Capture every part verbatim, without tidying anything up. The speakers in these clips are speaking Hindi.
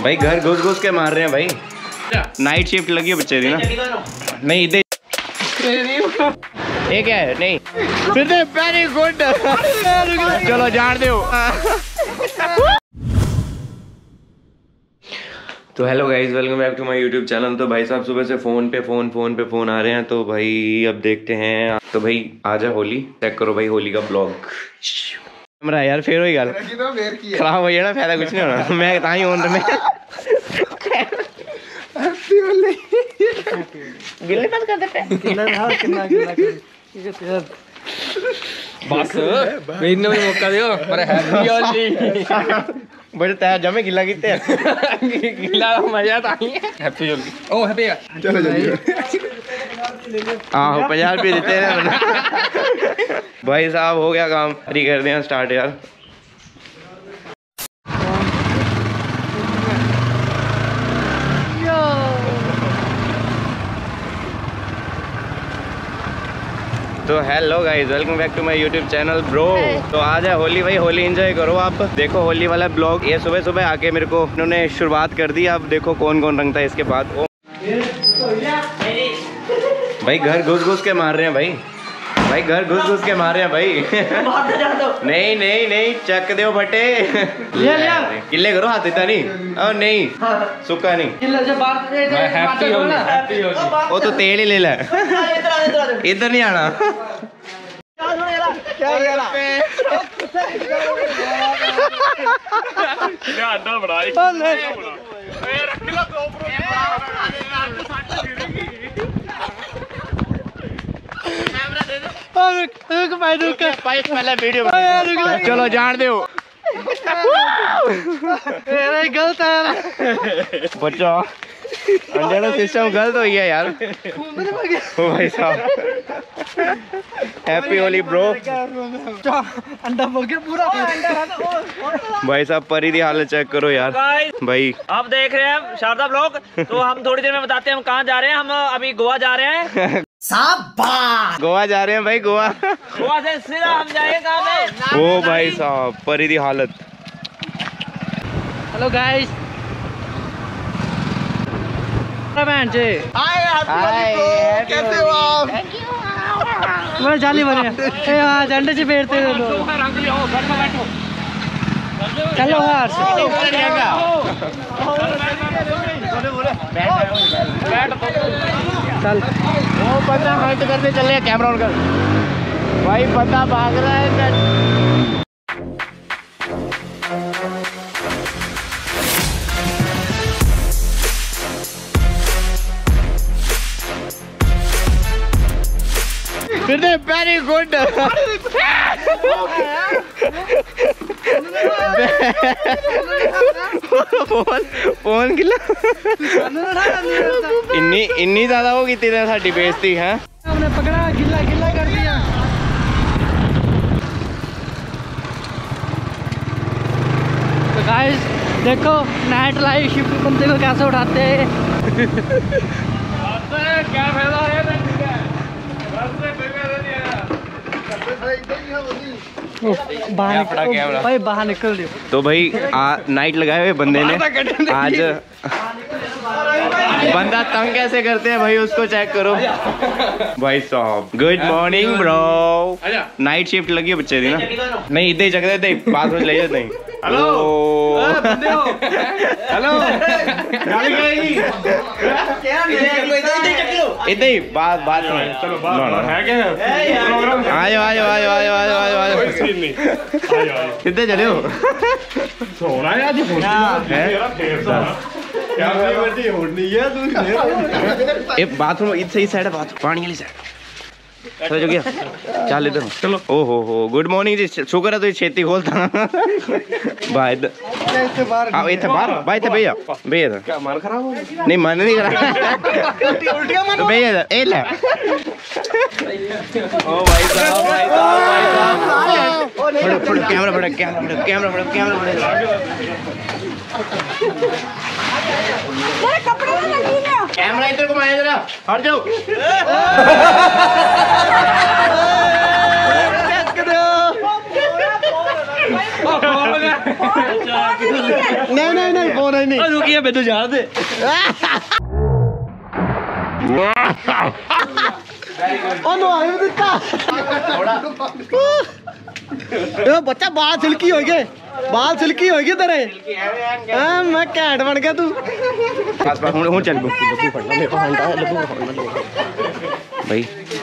भाई घर घुस घुस के मार रहे हैं भाई। नाइट शिफ्ट लगी है बच्चे की ना। नहीं इधर ये क्या है? नहीं वेरी गुड। चलो जान दो। तो hello guys, welcome back to my YouTube channel. तो भाई साहब सुबह से फोन पे फोन फोन पे फोन आ रहे हैं, तो भाई अब देखते हैं। तो भाई आजा होली चेक करो भाई, होली का ब्लॉग कैमरा यार। फिर वही गल खराब हो जाना, फायदा कुछ नहीं होना। मैं ताही ऑन रहा। गिले बंद कर देते हैं। बस मैंने भी मौका दियो। अरे हैप्पी होली। बड़े तैयार जमे गिला किते गिला मजा तो आई है। हैप्पी होली। ओ हैप्पी चलो जल्दी। आहो पचास रुपये देते हैं भाई साहब। हो गया काम, फ्री कर दिया स्टार्ट यार। तो hello guys, welcome back to my YouTube channel bro. तो आज है होली भाई, होली एंजॉय करो आप। देखो होली वाला ब्लॉग ये सुबह सुबह आके मेरे को इन्होंने शुरुआत कर दी। अब देखो कौन कौन रंगता है इसके बाद। ओ भाई घर घुस घुस के मार रहे हैं भाई। भाई घर घुस घुस के मार रहे हैं भाई। नहीं नहीं नहीं चक दो बटे। गिले करो हाथ इतना नहीं। और नहीं सुखा नहीं। वो तो तेल ही ले ला। इधर नहीं आना। पहले वीडियो चलो जान दो। गलत है बच्चा, अंडा सिस्टम गलत हो गया यार। ओ भाई साहब हैप्पी होली ब्रो। अंडा पूरा भाई साहब परी दी हालत चेक करो यार। भाई आप देख रहे हैं शारदा ब्लॉग। तो हम थोड़ी देर में बताते हैं हम कहाँ जा रहे हैं। हम अभी गोवा जा रहे हैं। गोवा जा रहे हैं भाई। गोवा गोवा से सीधा हम जाएंगे कहाँ पे? ओ भाई साहब परी दी हालत। हेलो गाइस, कैसे हो आप? मैं जाली बने झंडे से बैठते चलो यार। चल वो बंदा हट करने चले, कैमरा ऑन कर भाई। बंदा भाग रहा है। Very good. फोन फोन गिला इन्नी इन्नी ज्यादा वो की साड़ी बेइज्जती है। हमने पकड़ा, गिल्ला गिल्ला कर दिया। तो गाइस देखो नाइट लाइफ शिफ्ट बंदे को कैसे उठाते हैं। क्या फायदा है बाहर भाई, बाहर निकल दियो। तो भाई आ, नाइट लगाए हुए बंदे ने आज बंदा तंग कैसे करते हैं भाई, उसको चेक करो भाई साहब। Good morning bro. Night shift लगी है बच्चे की ना। नहीं इधर ही जगह दे बात में ले जाते हैं। हेलो हेलो इधर ही बात बात चलो है क्या? आयो आयो आयो आयो आयो आयो आयो कितने चले हो? सोना है आज बाथरूम इधर ही साइड है, बाथरूम पानी वाली साइड। चलो जो गया चल इधर चलो। ओ हो हो गुड मॉर्निंग जी। शुक्र है तो छेती खोलता भाई। आओ इधर बाहर भाई। थे भैया भैया क्या मन खराब हो गया? नहीं मन नहीं खराब तो भैया ए ले। ओ भाई साहब भाई साहब भाई साहब फड़ो फड़ो कैमरा फड़ो कैमरा फड़ो कैमरा फड़ो कैमरा फड़ो कैमरा इधर घुमाया जरा, हट जाओ। नहीं नहीं नहीं फोन है नहीं रुकिए मैं तो जा दे बच्चा बाल सिल्की हो गए बाल सिल्की हो गए तेरे हाँ मैं कैट बन गया तू बस बस हूं चल गो भाई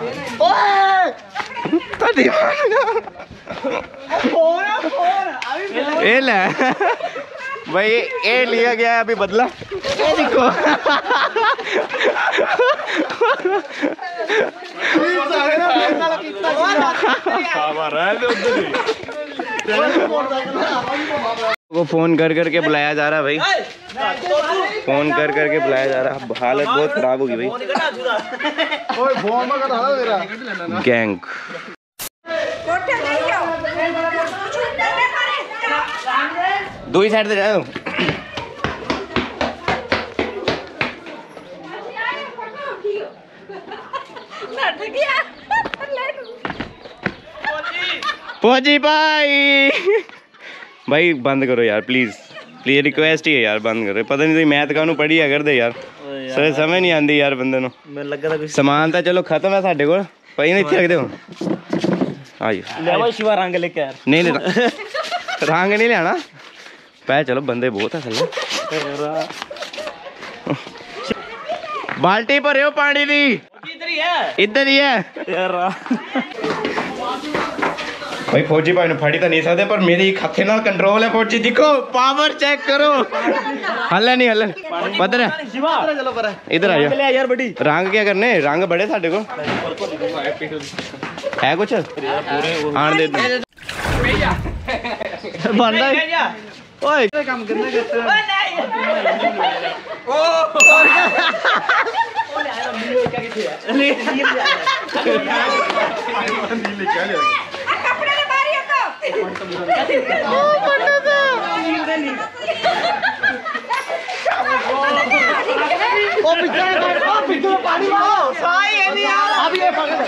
ए ले भाई ये लिया गया है अभी बदला ये देखो वो फोन कर करके बुलाया जा रहा है भाई फोन कर करके बुलाया जा रहा है हालत बहुत खराब होगी भाई गैंग दो ही साइड से जाओ पहुंची भाई भाई बंद करो यार प्लीज प्लीज रिक्वेस्ट ही है यार बंद करो पता नहीं मैथ कानू पढ़ी है कर दे यार सर समझ नहीं आती यार बंदे नु समान तो चलो खत्म है साडे कोल भाई ने इत्थे रख दो आइयो ले शिवा रंग लेके यार नहीं नहीं रंग नहीं लेना पै चलो बंदे बहुत है थल्ले बाल्टी भरे हो पानी दी इधर ही है इधर ही है यार भाई फौजी भाई ने फाड़ी तो नहीं सकते पर मेरी हथे नाल कंट्रोल है फौजी दिखो पावर चेक करो हल्ला नहीं हल्ला पता है इधर आ जाओ यार बड़ी रंग क्या करने रंग बड़े साडे को है कुछ आन दे बंदा ओए काम करना करता ओए नहीं ओ क्या किथे ले कपड़े ले मारी तो ओ पंडा ओ पीछे ओ पीछे पानी ओ साई है नहीं अभी ये पकड़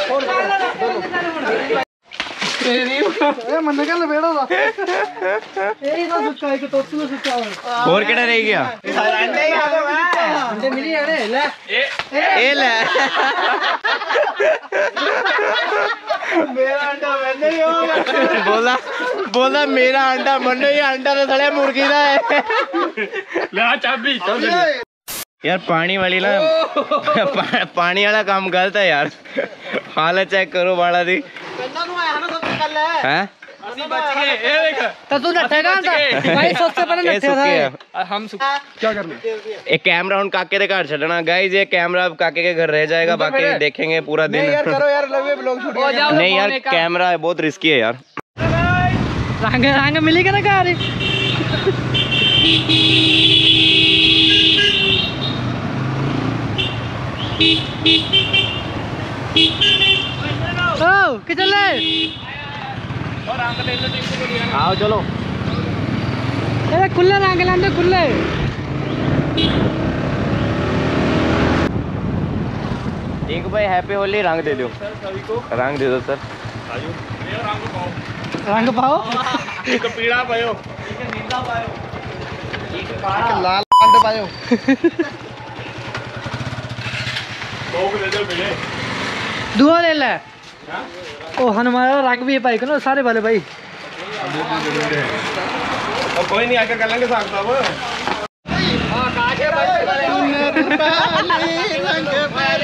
ए मन निकल बेड़ो दा ए तो सुच्चा है कि तो तू सुच्चा है और केड़ा रह गया अंडे ही आ गए अंडे मिली है ले ए ले मेरा अंडा मैंने ही होगा बोला बोला मेरा अंडा मैंने ही अंडा तो थले मुर्गी दा है ले आ चाबी चाबी यार पानी वाली ना पा, पानी वाला काम गलत है यार हालत चेक करो बाड़ा दी हैं ਅਸੀਂ बच गए ये देख तो तू नठेगा भाई सबसे पहले नठे था हम क्या करना एक कैमरा उन काके के घर छड़ना गाइस ये कैमरा अब काके के घर रह जाएगा बाकी देखेंगे पूरा दिन नहीं यार करो यार लवे ब्लॉग शूट नहीं यार कैमरा बहुत रिस्की है यार रंग रंग मिलेगा ना घर ओ कि चले आओ चलो ए खुले रंग लांदे खुले एक भाई हैप्पी होली रंग दे दो सभी को रंग दे दो सर आजो रंग पाओ रंग पाओ एक पीला पायो एक नीला पायो एक लाल रंग पायो दो ले दे मिले दुआ ले ले ओ हनुमान रंग भी है भाई को सारे वाले भाई अब कोई नहीं आके कर लेंगे साहब साहब हां काके भाई रंग पैर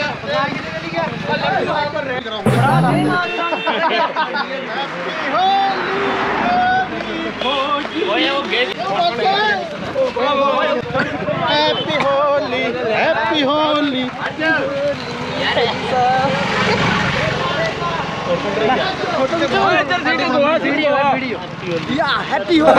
happy Holi happy Holi happy हो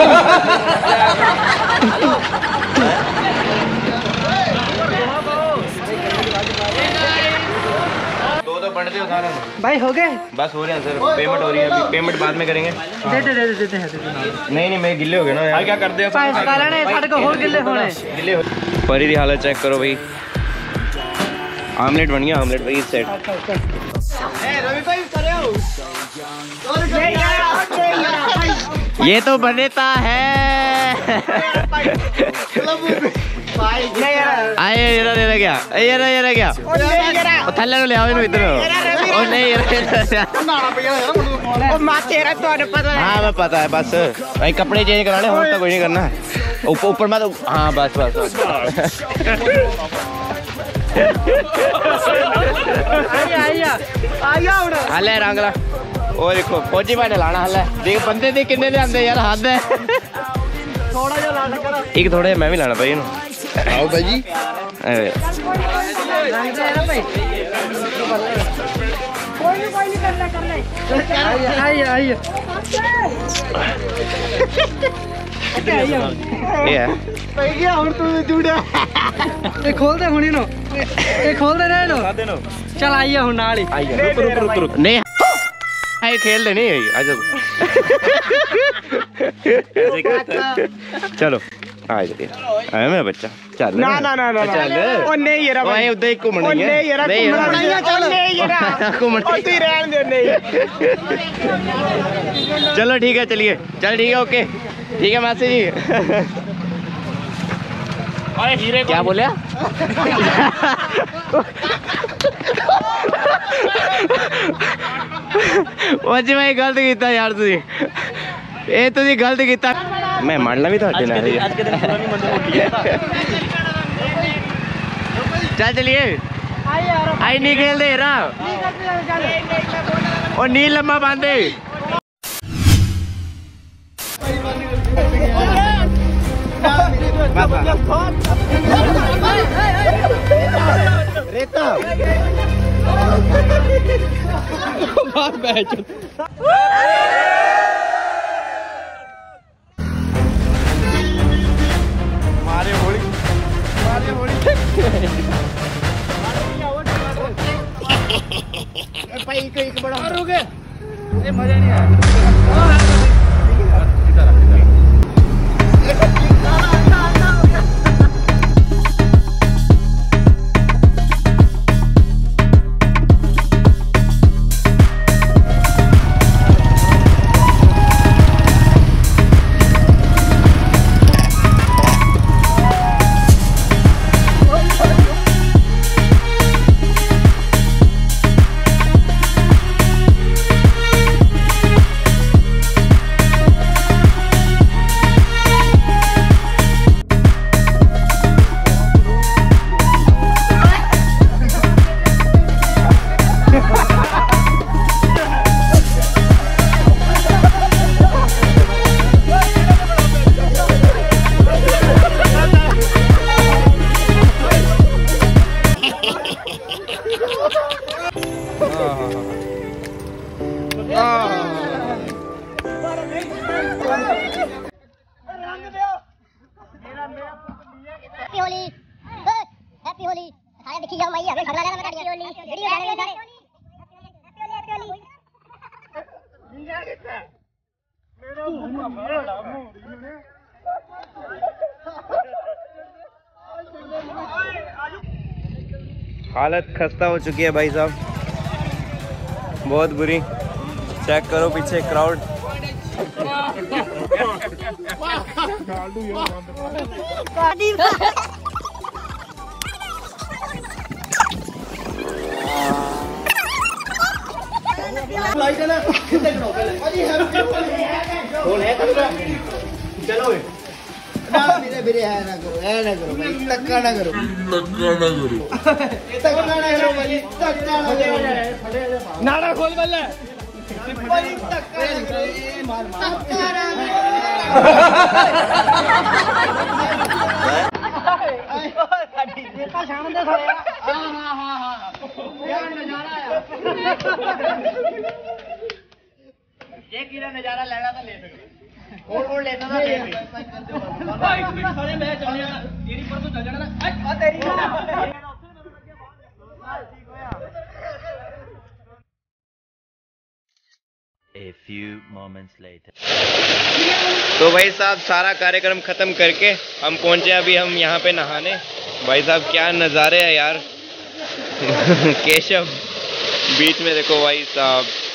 दो तो बनते हो सारे भाई हो गए बस हो रहे हैं सर पेमेंट हो रही है अभी पेमेंट बाद में करेंगे दे दे दे देते हैं नहीं नहीं मैं गिल्ले हो गए ना यार क्या कर दे साढ़े को और गिल्ले होने गिल्ले परी दी हालत चेक करो भाई आमलेट बन गया आमलेट भाई इस साइड रवि भाई करे हो ये तो बनेता है। आए ये रहा ये रहा क्या ये रहा ये रहा क्या थल्ले ले आओ इन्हें इधर ओ नहीं हाँ मैं पता है बस भाई कपड़े चेंज कराने और तो कोई नहीं करना ऊपर ऊपर मैं तो हाँ बस बस हले रंगला ओ देखो फौजी भाई ने लाना हले देख बंदे देख कितने ले आंदे यार हद है थोड़ा जिहा लाना कर एक थोड़ा मैं भी लाना भाई इनु आओ भाई जी कोई कोई नहीं करना करना आइए आइए ये भाई क्या हुन तू जुड़ा ए खोल दे हुनी नो ए खोल दे रे नो चल आइए हुन नाल ही आइए रुक रुक रुक रुक नहीं हाय खेल दे नहीं आ जाओ चलो आ जाइए आया मेरा बच्चा चल ना ना ना ना चल ओ नहीं यार भाई उधर ही घूमना है नहीं यार घूमना चल नहीं यार घूमना ओ तू रहन दे नहीं चलो ठीक है चलिए चल ठीक है ओके ठीक है मासी जी ओए हीरे क्या बोले जी भाई गलत किया यार तुझे ये तुझे गलत किया मैं मारना भी था चल चलिए आई नहीं खेल दे रहा और नील लम्बा बांधे रेता मारे होली मारे होली भाई एक एक बड़ा और हो गए ये मजा नहीं आया हैप्पी होली हैप्पी होली सारे देखी जाओ मैं हमें घर लगा मैं गाड़ी होली वीडियो बना रहे सारे happy Holi happy Holi ninja कितना मेरा मुंह मेरा मुंह हालत खस्ता हो चुकी है भाई साहब बहुत बुरी चेक करो पीछे क्राउड चलो मेरे मेरे है ना करो है ना करो भाई धक्का ना करो धक्का ना करो धक्का ना करो भाई धक्का ना करो नाड़ा खोल बल्ले भाई धक्का ना करो मार मार धक्का ना देखा शाम दे हां हां हां हां क्या नजारा है ये कीड़ा नजारा लेना तो ले सकते और और लेता था ले भाई तुम सारे मैच चल जाना तेरी पर तो चल जाना ना आ तेरी ना A few moments later. तो भाई साहब सारा कार्यक्रम खत्म करके हम पहुंचे अभी हम यहाँ पे नहाने। भाई साहब क्या नज़ारे हैं यार केशव बीच में देखो भाई साहब।